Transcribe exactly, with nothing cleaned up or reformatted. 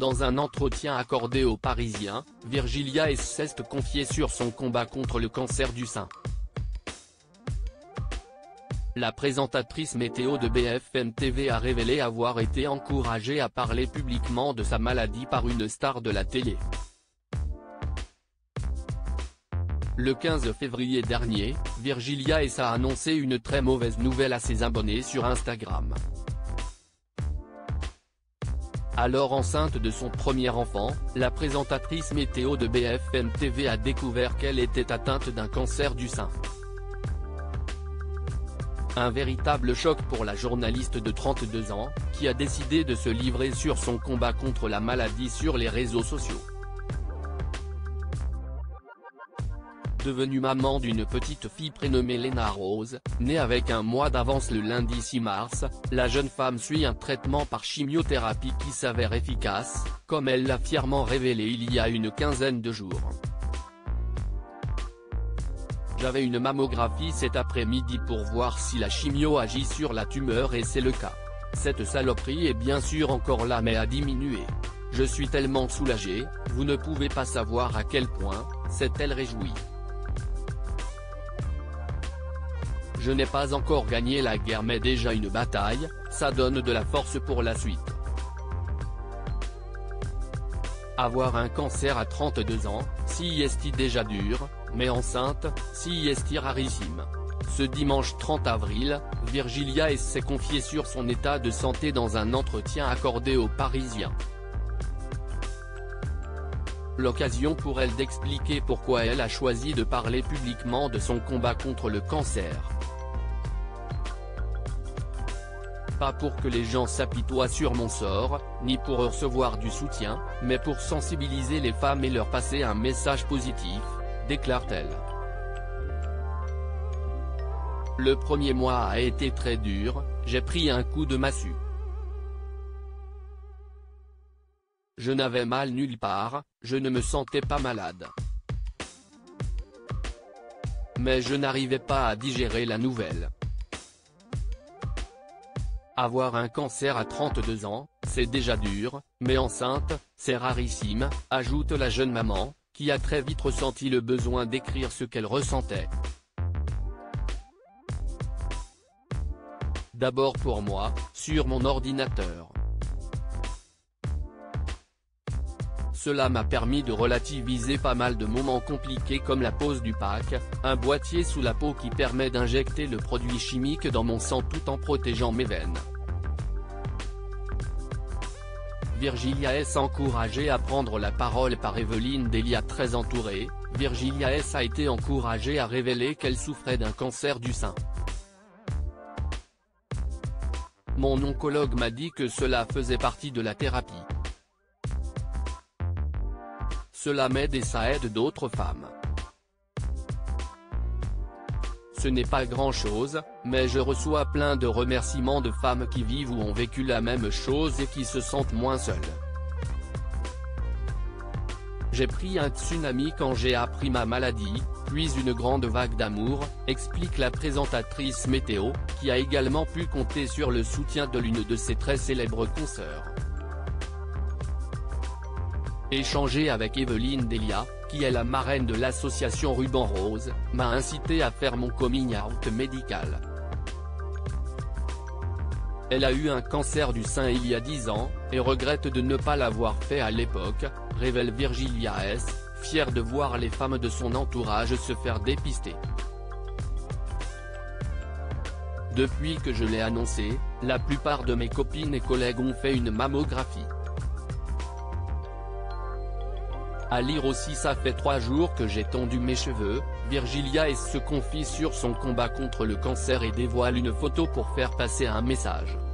Dans un entretien accordé aux Parisiens, Virgilia Hess s'est confiée sur son combat contre le cancer du sein. La présentatrice météo de B F M T V a révélé avoir été encouragée à parler publiquement de sa maladie par une star de la télé. Le quinze février dernier, Virgilia Hess a annoncé une très mauvaise nouvelle à ses abonnés sur Instagram. Alors enceinte de son premier enfant, la présentatrice météo de B F M T V a découvert qu'elle était atteinte d'un cancer du sein. Un véritable choc pour la journaliste de trente-deux ans, qui a décidé de se livrer sur son combat contre la maladie sur les réseaux sociaux. Devenue maman d'une petite fille prénommée Lena Rose, née avec un mois d'avance le lundi six mars, la jeune femme suit un traitement par chimiothérapie qui s'avère efficace, comme elle l'a fièrement révélé il y a une quinzaine de jours. J'avais une mammographie cet après-midi pour voir si la chimio agit sur la tumeur et c'est le cas. Cette saloperie est bien sûr encore là mais a diminué. Je suis tellement soulagée, vous ne pouvez pas savoir à quel point, s'est-elle réjouie. Je n'ai pas encore gagné la guerre mais déjà une bataille, ça donne de la force pour la suite. Avoir un cancer à trente-deux ans, si est déjà dur, mais enceinte, si est rarissime. Ce dimanche trente avril, Virgilia Hess s'est confiée sur son état de santé dans un entretien accordé aux Parisiens. L'occasion pour elle d'expliquer pourquoi elle a choisi de parler publiquement de son combat contre le cancer. Pas pour que les gens s'apitoient sur mon sort, ni pour recevoir du soutien, mais pour sensibiliser les femmes et leur passer un message positif, déclare-t-elle. Le premier mois a été très dur, j'ai pris un coup de massue. Je n'avais mal nulle part, je ne me sentais pas malade. Mais je n'arrivais pas à digérer la nouvelle. Avoir un cancer à trente-deux ans, c'est déjà dur, mais enceinte, c'est rarissime, ajoute la jeune maman, qui a très vite ressenti le besoin d'écrire ce qu'elle ressentait. D'abord pour moi, sur mon ordinateur. Cela m'a permis de relativiser pas mal de moments compliqués comme la pose du pack, un boîtier sous la peau qui permet d'injecter le produit chimique dans mon sang tout en protégeant mes veines. Virgilia Hess encouragée à prendre la parole par Evelyne Delia très entourée, Virgilia Hess a été encouragée à révéler qu'elle souffrait d'un cancer du sein. Mon oncologue m'a dit que cela faisait partie de la thérapie. Cela m'aide et ça aide d'autres femmes. Ce n'est pas grand-chose, mais je reçois plein de remerciements de femmes qui vivent ou ont vécu la même chose et qui se sentent moins seules. J'ai pris un tsunami quand j'ai appris ma maladie, puis une grande vague d'amour, explique la présentatrice météo, qui a également pu compter sur le soutien de l'une de ses très célèbres consoeurs. Échanger avec Evelyne Delia, qui est la marraine de l'association Ruban Rose, m'a incité à faire mon coming out médical. Elle a eu un cancer du sein il y a dix ans, et regrette de ne pas l'avoir fait à l'époque, révèle Virgilia Hess, fière de voir les femmes de son entourage se faire dépister. Depuis que je l'ai annoncé, la plupart de mes copines et collègues ont fait une mammographie. À lire aussi ça fait trois jours que j'ai tondu mes cheveux, Virgilia Hess se confie sur son combat contre le cancer et dévoile une photo pour faire passer un message.